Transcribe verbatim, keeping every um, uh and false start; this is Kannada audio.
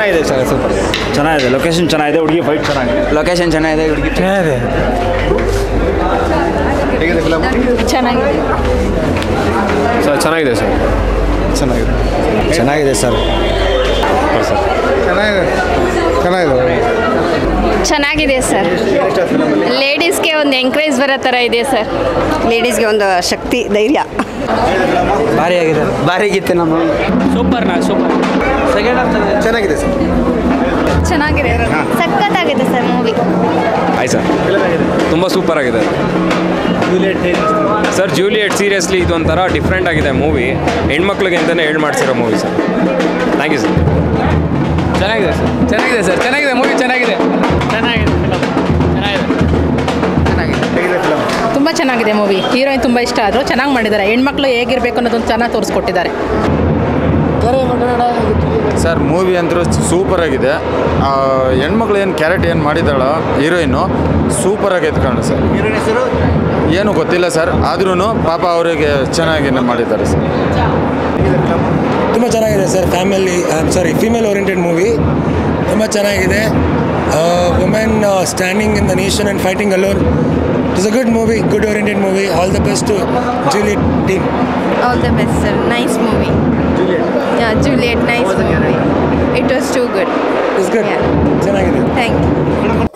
ಚೆನ್ನಾಗಿದೆ ಸರ್, ಸೂಪರ್ ಚೆನ್ನಾಗಿದೆ. ಲೊಕೇಶನ್ ಚೆನ್ನಾಗಿದೆ, ಹುಡುಗಿ ಫೈಟ್ ಚೆನ್ನಾಗಿದೆ. ಲೊಕೇಶನ್ ಚೆನ್ನಾಗಿದೆ, ಹುಡುಗಿ ಚೆನ್ನಾಗಿದೆ. ಹೇಗಿದೆ ಫಿಲಮ್? ಚೆನ್ನಾಗಿದೆ ಸರ್, ಚೆನ್ನಾಗಿದೆ ಸರ್, ಚೆನ್ನಾಗಿದೆ ಚೆನ್ನಾಗಿದೆ ಸರ್ ಸರ್ ಚೆನ್ನಾಗಿದೆ ಚೆನ್ನಾಗಿದೆ ಚೆನ್ನಾಗಿದೆ ಸರ್. ಲೇಡೀಸ್ಗೆ ಒಂದು ಎಂಕರೇಜ್ ಬರೋ ಥರ ಇದೆ ಸರ್. ಲೇಡೀಸ್ಗೆ ಒಂದು ಶಕ್ತಿ, ಧೈರ್ಯ. ಭಾರಿ ಆಗಿದೆ, ಭಾರಿ ಗೀತೆ ನಮ್ಮ ಸೂಪರ್ ನಾ ಸೂಪರ್. ಸೆಕೆಂಡ್ ಹಾಫ್ ಚೆನ್ನಾಗಿದೆ ಸರ್, ಚೆನ್ನಾಗಿದೆ, ಸಖತ್ತಾಗಿದೆ ಸರ್ ಮೂವಿ. ಆಯ್ತು ಸರ್, ತುಂಬ ಸೂಪರ್ ಆಗಿದೆ ಸರ್. ಜೂಲಿಯಟ್ ಸೀರಿಯಸ್ಲಿ ಇದೊಂಥರ ಡಿಫ್ರೆಂಟ್ ಆಗಿದೆ ಮೂವಿ, ಹೆಣ್ಮಕ್ಳಿಗೆ ಅಂತಲೇ ಹೇಳಿ ಮಾಡಿಸಿರೋ movie sir. Thank you sir. ಚೆನ್ನಾಗಿದೆ ಸರ್, ಚೆನ್ನಾಗಿದೆ ಸರ್, ಚೆನ್ನಾಗಿದೆ ಮೂವಿ, ಚೆನ್ನಾಗಿದೆ ಚೆನ್ನಾಗಿದೆ ಫಿಲಮ್, ಚೆನ್ನಾಗಿದೆ ಚೆನ್ನಾಗಿದೆ. ಹೇಗಿದೆ ಫಿಲಮ್? ತುಂಬ ಚೆನ್ನಾಗಿದೆ ಮೂವಿ. ಹೀರೋಯಿನ್ ತುಂಬ ಇಷ್ಟ ಆದರು, ಚೆನ್ನಾಗಿ ಮಾಡಿದ್ದಾರೆ. ಹೆಣ್ಮಕ್ಳು ಹೇಗಿರಬೇಕು ಅನ್ನೋದೊಂದು ಚೆನ್ನಾಗಿ ತೋರಿಸ್ಕೊಟ್ಟಿದ್ದಾರೆ ಸರ್. ಮೂವಿ ಅಂದರೂ ಸೂಪರಾಗಿದೆ. ಹೆಣ್ಮಕ್ಳು ಏನು ಕ್ಯಾರೆಕ್ಟ್ ಏನು ಮಾಡಿದಾಳೋ ಹೀರೋಯಿನ್ನು ಸೂಪರಾಗಿ ಎತ್ಕೊಂಡು ಸರ್. ಹೀರೋಯಿನ್ ಹೆಸರು ಏನು ಗೊತ್ತಿಲ್ಲ ಸರ್, ಆದ್ರೂ ಪಾಪ ಅವರಿಗೆ ಚೆನ್ನಾಗಿ ಮಾಡಿದ್ದಾರೆ ಸರ್. ತುಂಬ ಚೆನ್ನಾಗಿದೆ sir. Family sorry female oriented movie, ತುಂಬ ಚೆನ್ನಾಗಿದೆ. Women standing in the nation and fighting alone. It is a good movie, good oriented movie. All the best to Juliet team. All the best sir. Nice movie. Yeah, Juliet, nice movie. It was too good. It's good. Yeah. ಚೆನ್ನಾಗಿದೆ. Thank you.